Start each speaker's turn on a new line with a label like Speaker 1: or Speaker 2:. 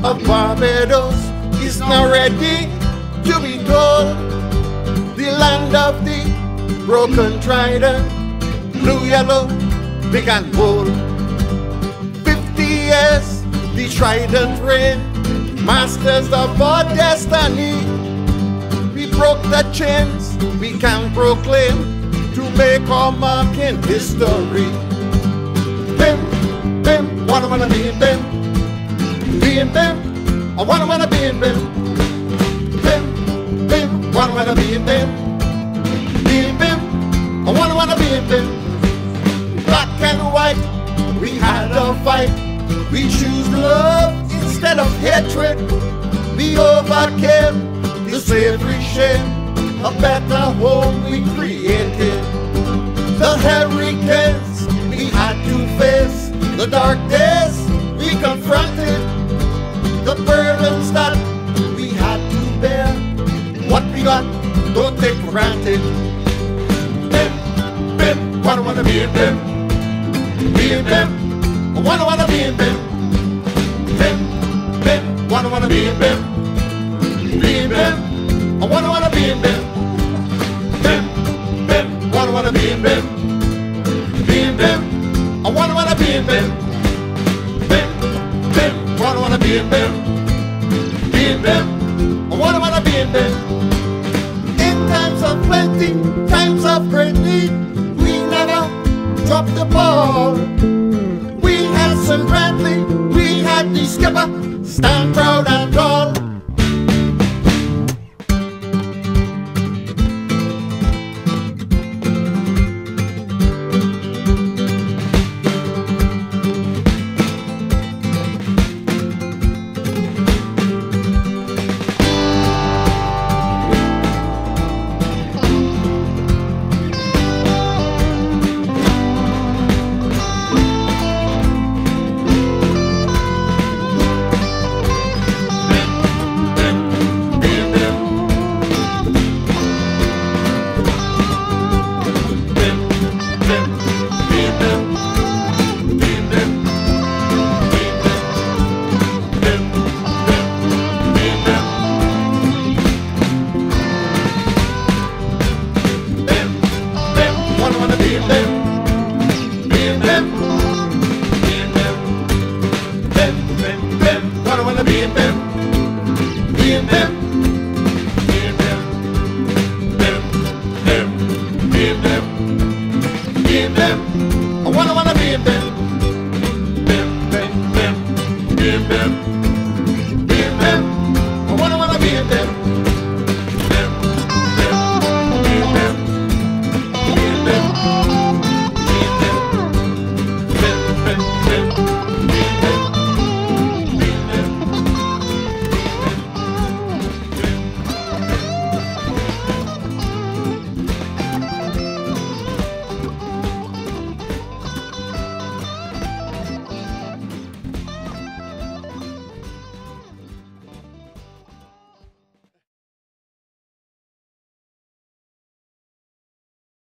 Speaker 1: of Barbados is now ready to be told. The land of the broken trident, blue, yellow, big and bold. 50 years the trident reign, masters of our destiny. We broke the chains, we can proclaim to make our mark in history. Bim, bim, wanna be in bim. Be in bim, I wanna be in bim. Bim, bim, wanna be in bim. Be in bim, I wanna be in bim. Black and white, we had a fight. We choose love instead of hatred. We overcame the slavery shame. A better home we created. The hurricanes we had to face. The dark days we confronted. The burdens that we had to bear. What we got, don't take for granted. Bim, bim, wanna be in bim. Be in bim, I wanna be in bim. Bim, bim, wanna be in bim. Be in bim, I wanna be in bim. Bim, bim, wanna be in bim. Be in bim, I wanna be in bim. Bim, bim, wanna be in bim. Be in bim, I wanna be in bim. In times of plenty, times of great need, we never dropped the ball. We had St. Bradley, we had the skipper, stand proud and tall. I wanna be in bim. Bim, bim, bim, bim, bim.